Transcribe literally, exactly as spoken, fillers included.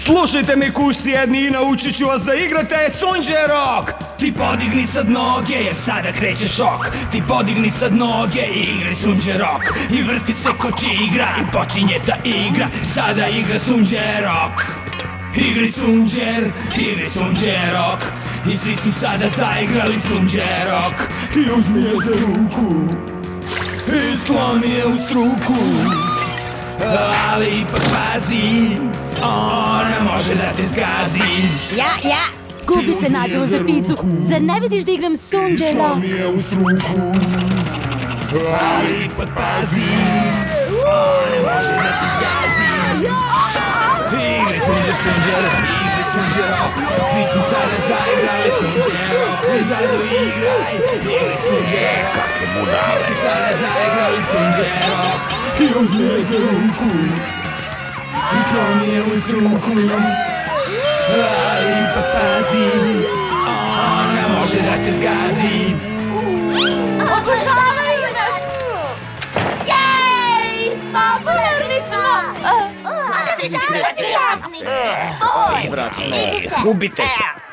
Slušajte me kušci jedni i naučit ću vas da igrate Sunđerok. Ti podigni sad noge jer sada kreće šok. Ti podigni sad noge i igraj Sunđerok. I vrti se ko će igra i počinje ta igra. Sada igra Sunđerok. Igraj Sunđer, igraj Sunđerok. I svi su sada zaigrali Sunđerok. I uzmi je za ruku i sloni je u struku. Ali ipak pazi, ona može da te zgazi. Ja, ja. Gubi se nadu za picu. Zar ne vidiš da igram Sunđera? Sloni je u struku. Ali ipak pazi, ona može da te zgazi. Igraj Sunđer, Sunđer, igraj Sunđerok. Svi su sada zaigrali Sunđerok. I zajedno igraj, igraj Sunđerok. Kakve budale. Svi su sada zaigrali Sunđerok. I uzmi je za ruku i sloni je u struku. Ali ipak pazi, ona može da te zgazi. Obožavaju nas! Jej! Popularni smo! Razni smo! Oj, Gubite se.